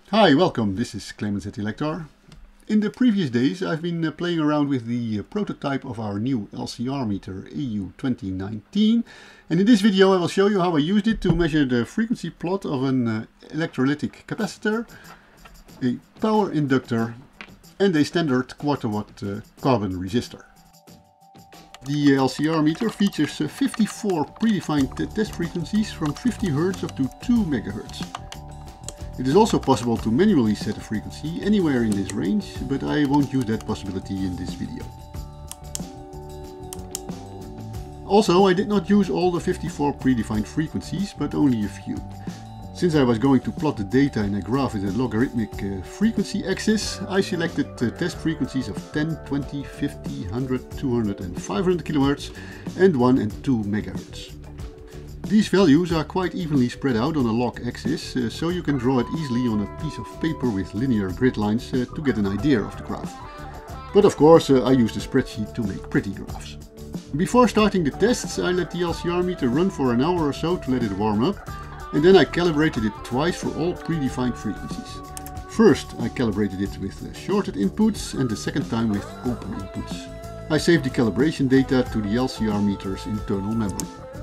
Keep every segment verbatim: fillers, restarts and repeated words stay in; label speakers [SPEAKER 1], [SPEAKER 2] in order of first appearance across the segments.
[SPEAKER 1] Hi, welcome. This is Clemens at Elektor. In the previous days I've been uh, playing around with the uh, prototype of our new L C R meter A U twenty nineteen, and in this video I will show you how I used it to measure the frequency plot of an uh, electrolytic capacitor, a power inductor and a standard quarter watt uh, carbon resistor. The L C R meter features uh, fifty-four predefined uh, test frequencies from fifty hertz up to two megahertz. It is also possible to manually set a frequency anywhere in this range, but I won't use that possibility in this video. Also, I did not use all the fifty-four predefined frequencies, but only a few. Since I was going to plot the data in a graph with a logarithmic uh, frequency axis, I selected uh, test frequencies of ten, twenty, fifty, one hundred, two hundred and five hundred kilohertz and one and two megahertz. These values are quite evenly spread out on a log axis, uh, so you can draw it easily on a piece of paper with linear grid lines uh, to get an idea of the graph. But of course uh, I used a spreadsheet to make pretty graphs. Before starting the tests, I let the L C R meter run for an hour or so to let it warm up, and then I calibrated it twice for all predefined frequencies. First I calibrated it with uh, shorted inputs and the second time with open inputs. I saved the calibration data to the L C R meter's internal memory.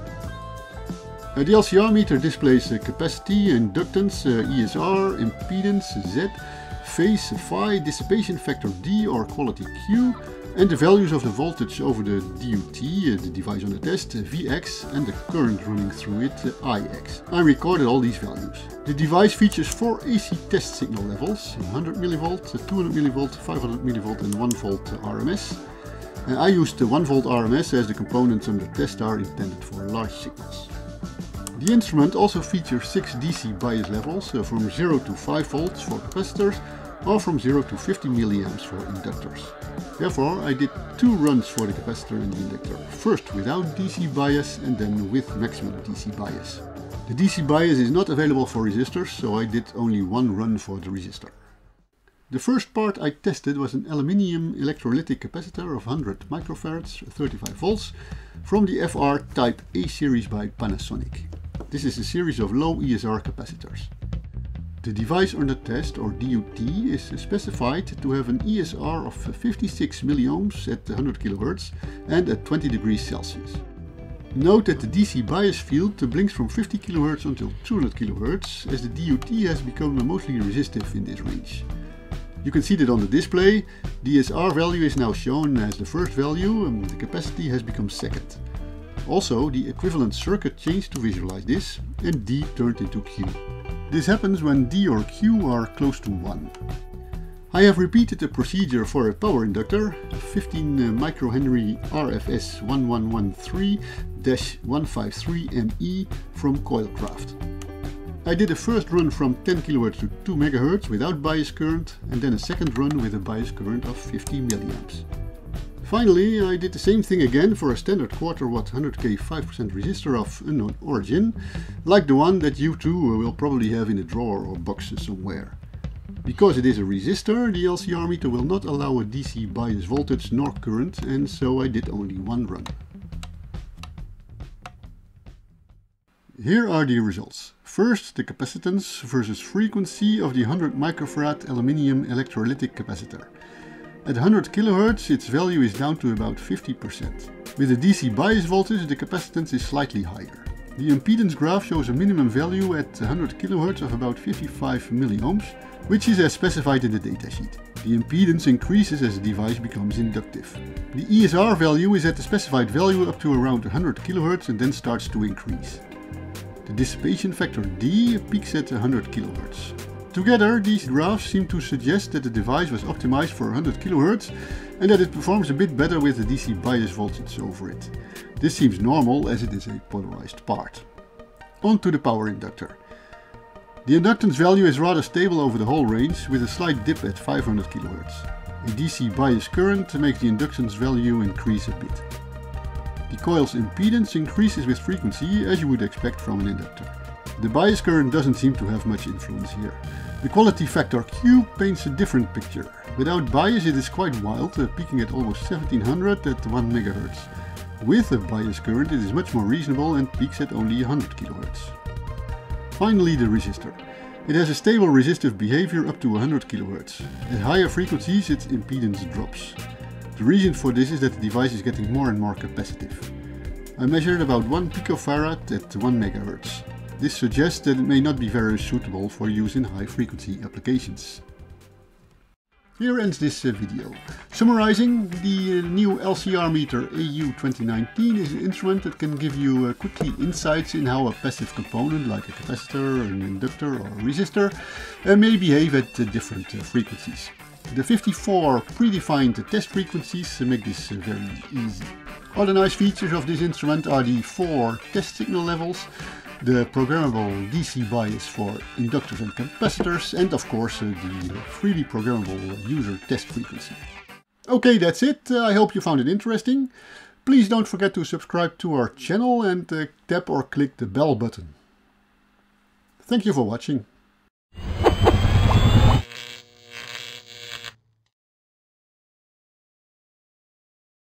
[SPEAKER 1] Uh, the L C R meter displays uh, capacity, inductance, uh, E S R, impedance, Z, phase phi, dissipation factor D or quality Q, and the values of the voltage over the D U T, uh, the device on the test, uh, V X, and the current running through it, uh, I X. I recorded all these values. The device features four A C test signal levels, one hundred millivolt, two hundred millivolt, five hundred millivolt and one volt R M S. Uh, I used the one volt R M S as the components on the test are intended for large signals. The instrument also features six D C bias levels, uh, from zero to five volts for capacitors or from zero to fifty milliamps for inductors. Therefore I did two runs for the capacitor and the inductor, first without D C bias and then with maximum D C bias. The D C bias is not available for resistors, so I did only one run for the resistor. The first part I tested was an aluminium electrolytic capacitor of one hundred microfarads, thirty-five volts, from the F R Type A series by Panasonic. This is a series of low E S R capacitors. The device under test, or D U T, is specified to have an E S R of fifty-six milliohms at one hundred kilohertz and at twenty degrees Celsius. Note that the D C bias field blinks from fifty kilohertz until two hundred kilohertz, as the D U T has become mostly resistive in this range. You can see that on the display. The E S R value is now shown as the first value and the capacity has become second. Also, the equivalent circuit changed to visualize this, and D turned into Q. This happens when D or Q are close to one. I have repeated the procedure for a power inductor, fifteen microhenry R F S one one one three dash one five three M E from Coilcraft. I did a first run from ten kilohertz to two megahertz without bias current, and then a second run with a bias current of fifty milliamps. Finally, I did the same thing again for a standard quarter watt one hundred K five percent resistor of unknown origin, like the one that you too will probably have in a drawer or box somewhere. Because it is a resistor, the L C R meter will not allow a D C bias voltage nor current, and so I did only one run. Here are the results. First, the capacitance versus frequency of the one hundred microfarad aluminium electrolytic capacitor. At one hundred kilohertz its value is down to about fifty percent. With the D C bias voltage the capacitance is slightly higher. The impedance graph shows a minimum value at one hundred kilohertz of about fifty-five milliohms, which is as specified in the datasheet. The impedance increases as the device becomes inductive. The E S R value is at the specified value up to around one hundred kilohertz and then starts to increase. The dissipation factor D peaks at one hundred kilohertz. Together, these graphs seem to suggest that the device was optimized for one hundred kilohertz and that it performs a bit better with the D C bias voltage over it. This seems normal as it is a polarized part. On to the power inductor. The inductance value is rather stable over the whole range, with a slight dip at five hundred kilohertz. A D C bias current makes the inductance value increase a bit. The coil's impedance increases with frequency, as you would expect from an inductor. The bias current doesn't seem to have much influence here. The quality factor Q paints a different picture. Without bias it is quite wild, uh, peaking at almost seventeen hundred at one megahertz. With a bias current it is much more reasonable and peaks at only one hundred kilohertz. Finally, the resistor. It has a stable resistive behavior up to one hundred kilohertz. At higher frequencies its impedance drops. The reason for this is that the device is getting more and more capacitive. I measured about one picofarad at one megahertz. This suggests that it may not be very suitable for use in high frequency applications. Here ends this uh, video. Summarizing, the uh, new L C R Meter A U twenty nineteen is an instrument that can give you uh, quickly insights in how a passive component like a capacitor, an inductor or a resistor uh, may behave at uh, different uh, frequencies. The fifty-four predefined test frequencies uh, make this uh, very easy. Other nice features of this instrument are the four test signal levels, the programmable D C bias for inductors and capacitors, and of course uh, the freely programmable user test frequency. Okay, that's it. Uh, I hope you found it interesting. Please don't forget to subscribe to our channel and uh, tap or click the bell button. Thank you for watching.